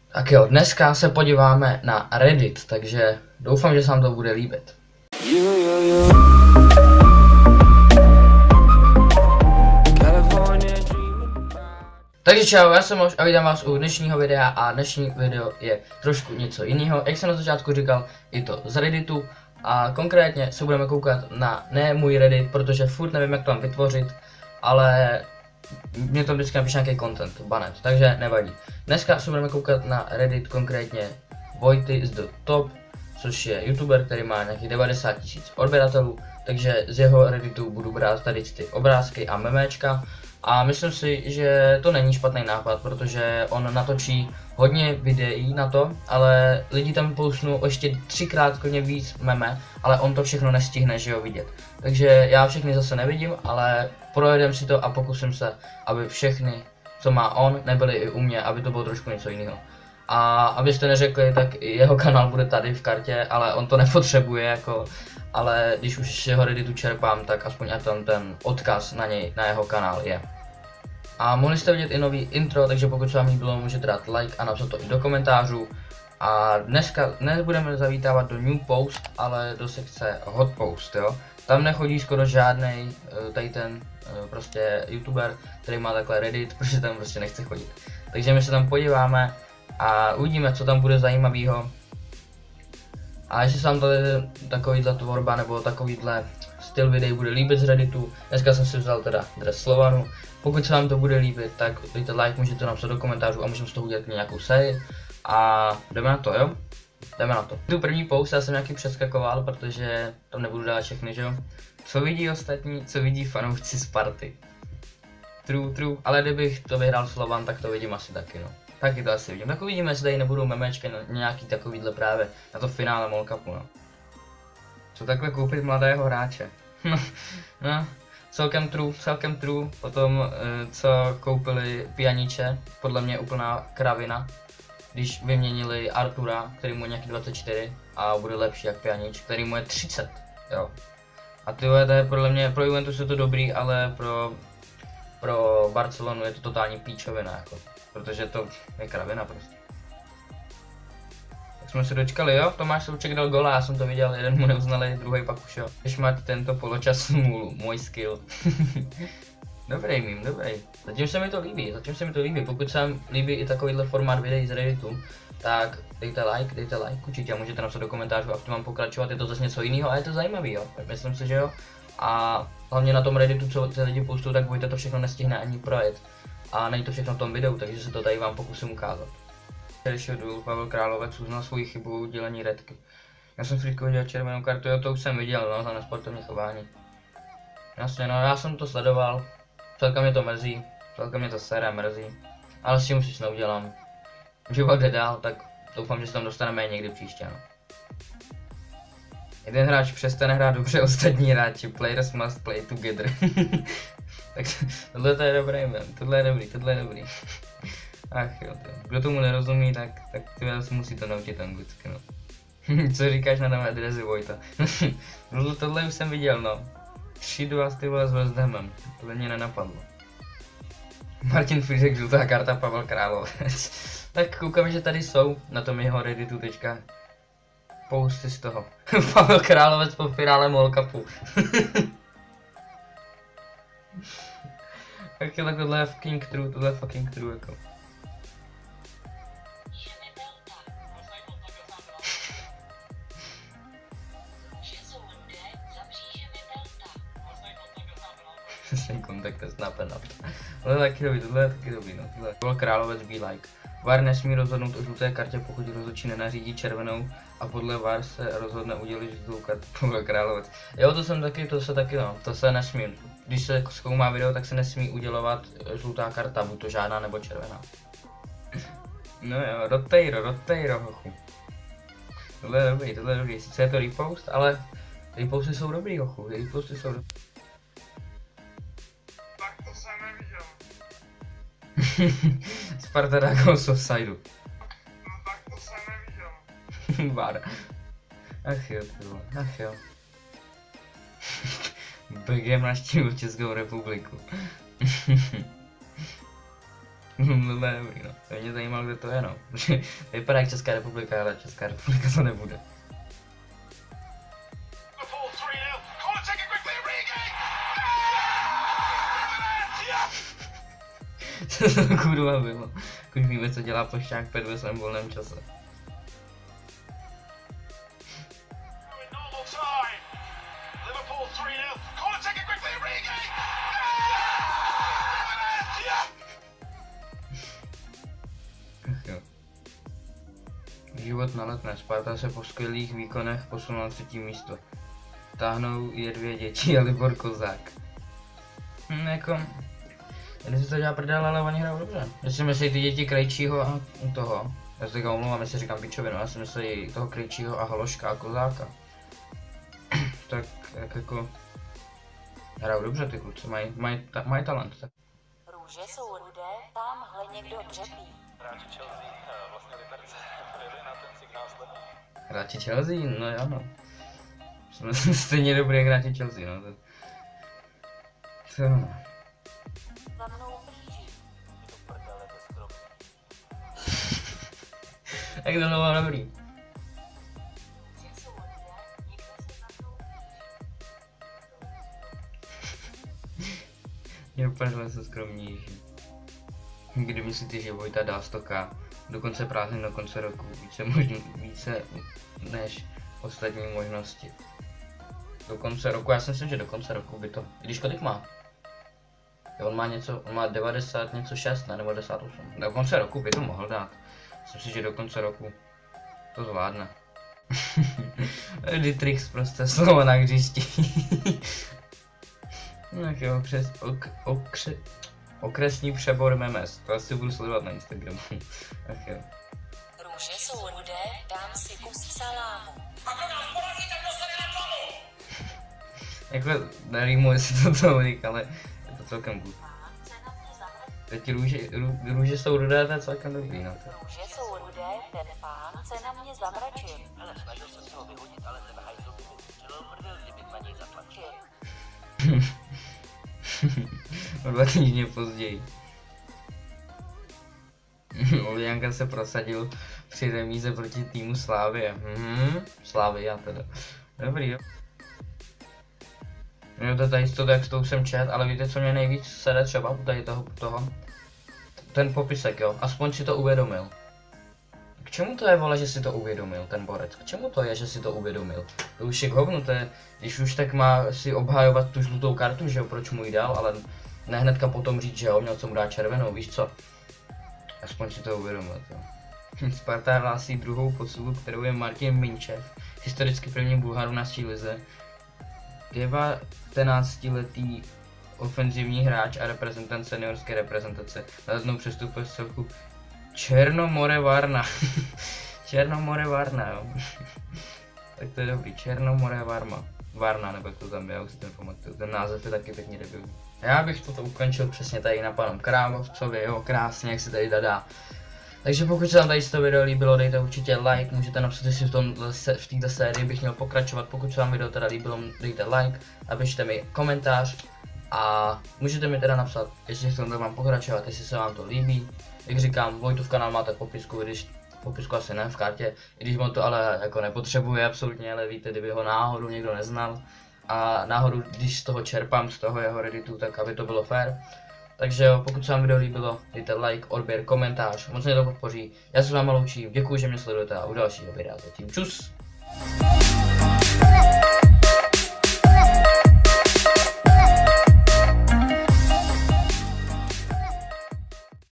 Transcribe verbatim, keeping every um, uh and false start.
Tak jo, dneska se podíváme na Reddit, takže doufám, že se vám to bude líbit. Takže čau, já jsem Mož a vítám vás u dnešního videa a dnešní video je trošku něco jiného. Jak jsem na začátku říkal, je to z Redditu a konkrétně se budeme koukat na ne můj Reddit, protože furt nevím, jak to mám vytvořit, ale mě to vždycky napíše nějaký content, banet, takže nevadí. Dneska se budeme koukat na Reddit, konkrétně Vojty is the top, což je youtuber, který má nějakých devadesát tisíc odběratelů, takže z jeho Redditu budu brát tady ty obrázky a memečka. A myslím si, že to není špatný nápad, protože on natočí hodně videí na to, ale lidi tam pousnou ještě třikrát klidně víc meme, ale on to všechno nestihne, že jo, vidět. Takže já všechny zase nevidím, ale projedem si to a pokusím se, aby všechny, co má on, nebyly i u mě, aby to bylo trošku něco jiného. A abyste neřekli, tak jeho kanál bude tady v kartě, ale on to nepotřebuje jako, ale když už jeho Redditu čerpám, tak aspoň ať tam ten odkaz na něj, na jeho kanál je. A mohli jste vidět i nový intro, takže pokud se vám líbilo, můžete dát like a napsat to i do komentářů. A dneska dnes budeme zavítávat do New Post, ale do sekce Hot Post, jo. Tam nechodí skoro žádný tady ten prostě youtuber, který má takhle Reddit, protože tam prostě nechce chodit. Takže my se tam podíváme a uvidíme, co tam bude zajímavého. A jestli se vám tady takovýhle tvorba nebo takovýhle styl videí bude líbit z Redditu, dneska jsem si vzal teda dres Slovanu. Pokud se vám to bude líbit, tak dejte like, můžete napsat do komentářů a můžeme z toho udělat nějakou sérii. A jdeme na to, jo? Jdeme na to. Tu první post já jsem nějaký přeskakoval, protože tam nebudu dát všechny, že jo? Co vidí ostatní, co vidí fanoušci Sparty. True, true, ale kdybych to vyhrál Slovan, tak to vidím asi taky, no. Taky to asi vidím. Tak uvidíme, jestli tady nebudou memečky na nějaký takovýhle právě na to finále Mall Cupu, no. Co takhle koupit mladého hráče? No, celkem true, celkem true. Potom, co koupili Pjaniče, podle mě úplná kravina. Když vyměnili Artura, který mu je nějaký dvacet čtyři a bude lepší jak Pjanič, který mu je třicet, jo. A tyhle, to je podle mě, pro Juventus je to dobrý, ale pro, pro Barcelonu je to totální píčovina, jako. Protože to je kravina prostě. Tak jsme se dočkali, jo, Tomáš Souček dal gola, já jsem to viděl, jeden mu neuznali, druhý pak už jo. Když máte tento poločas smůlu, můj skill. Dobrý mím, dobrý. Zatím se mi to líbí, zatím se mi to líbí, pokud se vám líbí i takovýhle formát videí z Redditu, tak dejte like, dejte like, určitě a můžete napsat do komentářů a v tom mám pokračovat, je to zase něco jiného a je to zajímavý, jo, myslím si, že jo. A hlavně na tom Redditu, co ty lidi postují, tak Vojta to všechno nestihne ani projet. A není to všechno v tom videu, takže se to tady vám pokusím ukázat. Včerejšího duelu Pavel Královec uznal svoji chybu udělení redky. Já jsem Frýdko viděl červenou kartu, jo, to už jsem viděl, no, za nesportovní chování. Jasně, no, já jsem to sledoval, celkem mě to mrzí, celkem mě to sere mrzí, ale s tím už nic neudělám. Život jde dál, tak doufám, že se tam dostaneme někdy příště, no. Jeden hráč přestane hrát dobře, ostatní hráči, players must play together. Tak tohle to je dobrý, man. Tohle je dobrý, tohle je dobrý. Ach jo, tyjo. Kdo tomu nerozumí, tak, tak ty se musí to naučit anglicky, no. Co říkáš na nové dresy Vojta? No tohle už jsem viděl, no. Třidu a ty vole s West Hamem. Tohle mě nenapadlo. Martin Friedek, žlutá karta, Pavel Královec. Tak koukám, že tady jsou na tom jeho Redditu teďka posty z toho. Pavel Královec po finále Mall Cupu. Tak tohle je fucking true, tohle je fucking true, jako. Přesný kontakt je snapen. Tohle je taky dobrý, tohle je taky dobrý, no. Tohle byl Královec be like. V A R nesmí rozhodnout o žluté kartě, pokud rozhodčí nenařídí červenou a podle V A R se rozhodne udělit žlutou kartu. Pavel Královec. Jo, to jsem taky, to se taky, no, to se nesmí. Když se zkoumá video, tak se nesmí udělovat žlutá karta, buď to žádná nebo červená. No jo, Rotejro, Rotejro, hochu. Tohle je dobrý, tohle je dobrý, sice je to repost, ale reposty jsou dobrý, hochu, reposty jsou dobrý. Tak to jsem neviděl. Sparta dá gol z offsideu. No tak to jsem neviděl. V A R. Ach jo, ty vole, ach jo. B G navštívil Českou republiku. No ne, dobrý, no. To mě zajímalo, kde to je, no. Protože vypadá jak Česká republika, ale Česká republika to nebude. Co to kurva bylo? Už víme, co dělá Plošťák Pet ve svém volném čase. Život na Letné. Sparta se po skvělých výkonech posunula na třetí místo. Táhnou je dvě děti a Libor Kozák. Hm, jako... Když se to dělá prdel, ale oni hrajou dobře. Já si myslí ty děti Krejčího a toho. Já se teďka omlouvám, jestli říkám pičovinu, já si myslí toho Krejčího a Haloška a Kozáka. tak, tak jako... Hrajou dobře ty kluci, mají maj, ta, maj talent. Tak. Růže jsou rudé, tamhle někdo dřepí. Hráči Chelsea, vlastně Liberce, přijeli na ten signál slepý. Hráči Chelsea, no jo no. Jsme stejně dobrý jak hráči Chelsea, no to... Co? Za mnou blíží. Je to prdele bezkromný. Jak to bylo dobrý. Růže jsou rudé, někdo se za mnou Je úplně se skromnější. Kdy myslíte, že Vojta dá sto ká do konce prázdnin, do konce roku, více, možný, více než ostatní možnosti. Do konce roku, já si myslím, že do konce roku by to, i když kolik má? On má něco, on má devadesát něco šest, ne, nebo devadesát osm. Do konce roku by to mohl dát. Myslím si, že do konce roku to zvládne. Dietrich prostě slovo na hřišti. Tak jo, okres, ok, okře, okresní přebor memes, to asi budu sledovat na Instagramu. Tak jo. Růže jsou rudé, dám si kus salámu. Jako nerýmuje si to tolik, ale je to celkem good. Pán se na mě zamračil. Teď růže, rů, růže jsou rudé, to je celkem dobrý, no to. Růže jsou rudé, ten pán se na mě zamračil. Hele, snažil jsem se ho vyhodit, ale ten hajzl by mi ustřelil prdel, kdybych na něj zatlačil. O dva týdny později. Oljanka se prosadil při remíze proti týmu Slávie. Mhm, Slávia teda. Dobrý, jo. Jo, to tady to tak to už jsem čet, ale víte, co mě nejvíc sede třeba u tady toho, toho? Ten popisek, jo, aspoň si to uvědomil. K čemu to je, vole, že si to uvědomil, ten borec? K čemu to je, že si to uvědomil? To už je k hovnu, to je, když už tak má si obhajovat tu žlutou kartu, že jo, proč mu ji dal, ale ne hnedka potom říct, že jo, měl co mu dát červenou, víš co? Aspoň si to uvědomil, jo. Sparta hlásí druhou posilu, kterou je Martin Minčev, historicky první Bulhar v naší lize. devatenáctiletý ofenzivní hráč a reprezentant seniorské reprezentace. Náznou přestupuje z celku Černomore Varna. Černomore Varna, jo. Tak to je dobrý, Černomore Varma. Varna, nebo jak to tam je, já už si ten pamatuju. Ten název je taky pěkně debilní. Já bych toto ukončil přesně tady na panom Krámovcovi, jo, krásně, jak se tady dá. Takže pokud se vám tady to video líbilo, dejte určitě like, můžete napsat, jestli v, tom, v této sérii bych měl pokračovat. Pokud se vám video teda líbilo, dejte like a pište mi komentář. A můžete mi teda napsat, jestli v tomto mám pokračovat, jestli se vám to líbí. Jak říkám, Vojtův kanál máte v popisku, když v popisku asi ne v kartě, i když on to ale jako nepotřebuje absolutně, ale víte, kdyby ho náhodou někdo neznal. A náhodou, když z toho čerpám, z toho jeho redditu, tak aby to bylo fair. Takže jo, pokud se vám video líbilo, dejte like, odběr, komentář, moc mě to podpoří. Já se s vámi loučím, děkuji, že mě sledujete a u dalšího videa zatím čus!